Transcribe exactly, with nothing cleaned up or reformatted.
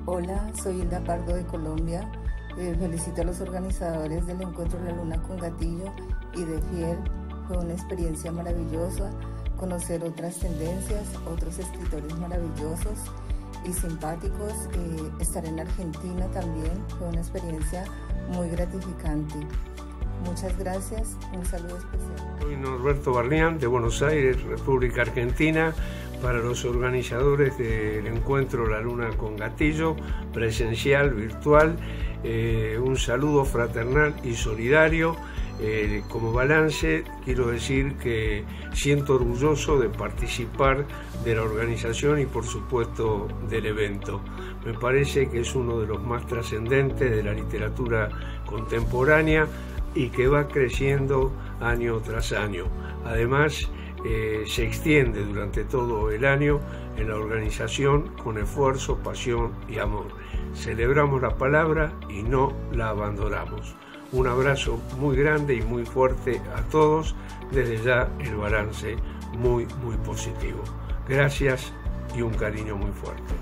Hola, soy Hilda Pardo de Colombia. Eh, felicito a los organizadores del Encuentro La Luna con Gatillo y de Fiel. Fue una experiencia maravillosa conocer otras tendencias, otros escritores maravillosos y simpáticos. Eh, estar en Argentina también fue una experiencia muy gratificante. Muchas gracias, un saludo especial. Soy Norberto Barlián de Buenos Aires, República Argentina, para los organizadores del Encuentro La Luna con Gatillo, presencial, virtual. Eh, un saludo fraternal y solidario. Eh, como balance, quiero decir que siento orgulloso de participar de la organización y por supuesto del evento. Me parece que es uno de los más trascendentes de la literatura contemporánea y que va creciendo año tras año. Además, eh, se extiende durante todo el año en la organización con esfuerzo, pasión y amor. Celebramos la palabra y no la abandonamos. Un abrazo muy grande y muy fuerte a todos, desde ya el balance muy, muy positivo. Gracias y un cariño muy fuerte.